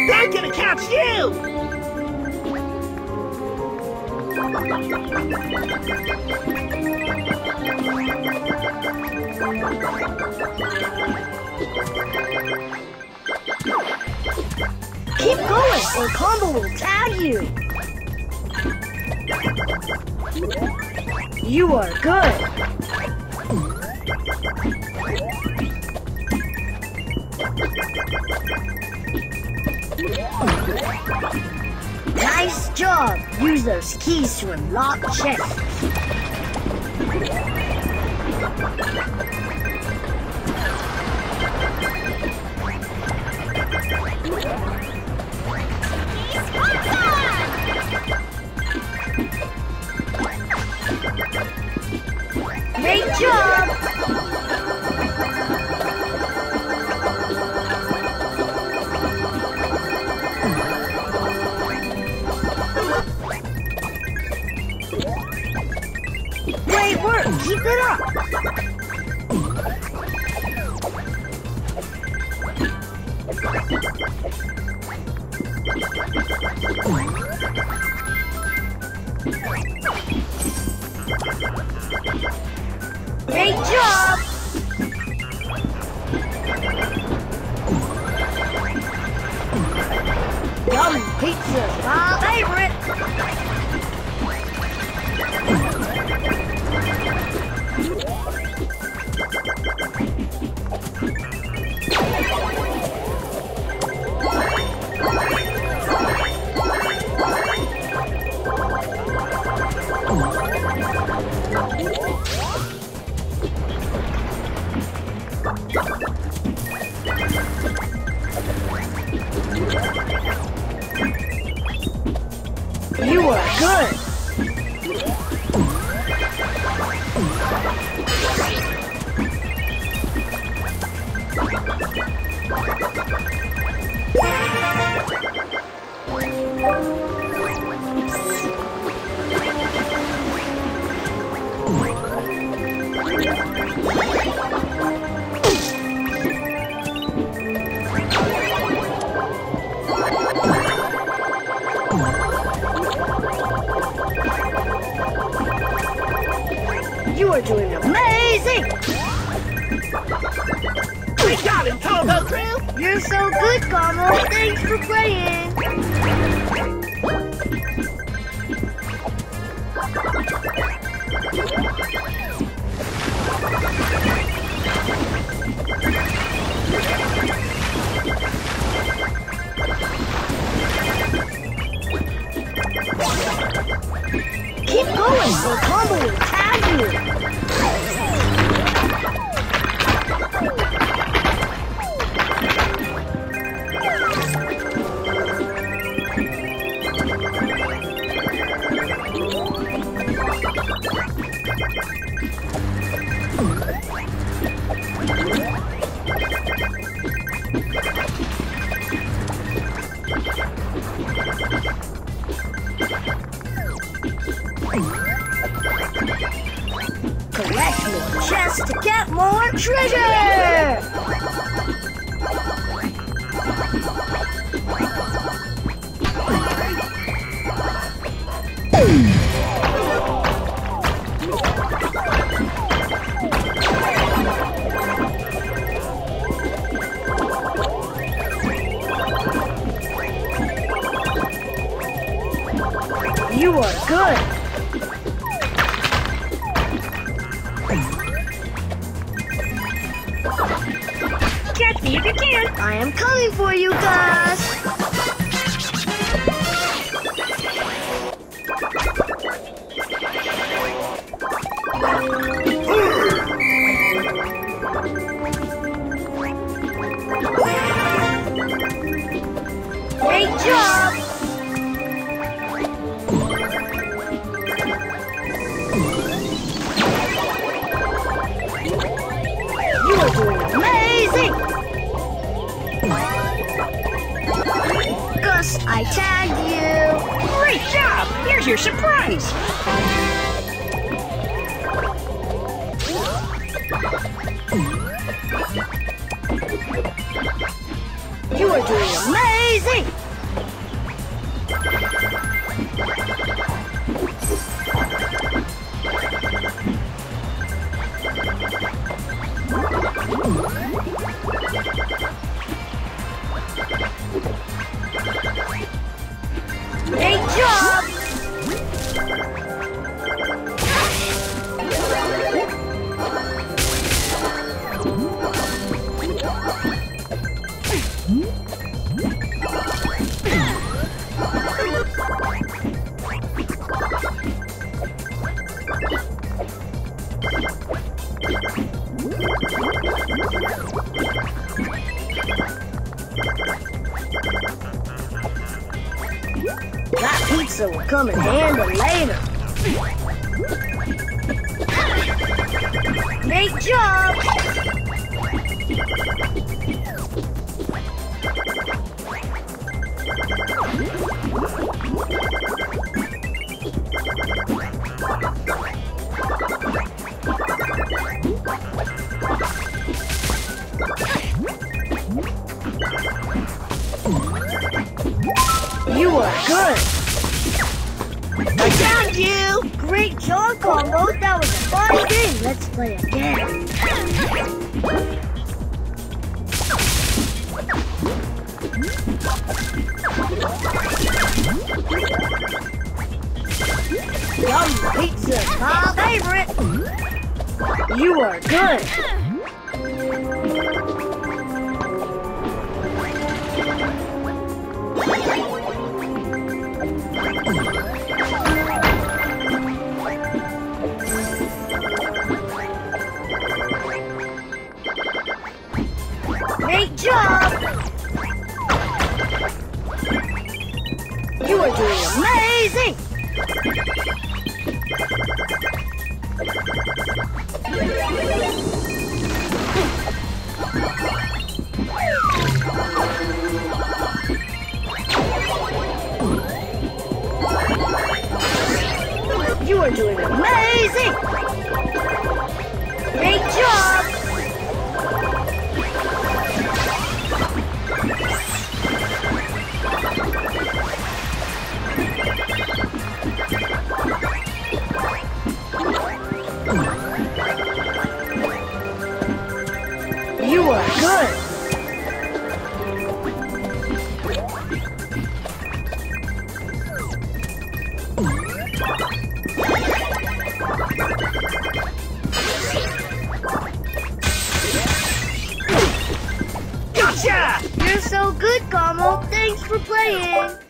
I'm gonna catch you! Keep going, or Combo will tag you. You are good. Nice job! Use those keys to unlock chests. Great job! Great work! Keep it up! Great job! Yummy pizza, my favorite! You are good! You are doing amazing! We got him, Combo Crew! You're so good, Combo! Thanks for playing! Keep going, or Combo will tag you! Collect more chests to get more treasure! You are good! Catch me if you can! I am coming for you guys! Great job! You are doing amazing! Gus, I tagged you! Great job! Here's your surprise! You are doing amazing! That pizza will come in handy later. Great job! You are good! I found you! Great job, Combo! That was a fun game! Let's play again! Yum pizza, my favorite! You are good! Great job! You are doing amazing! You are doing amazing! Great job! You are good! Gotcha! You're so good, Gomo. Thanks for playing.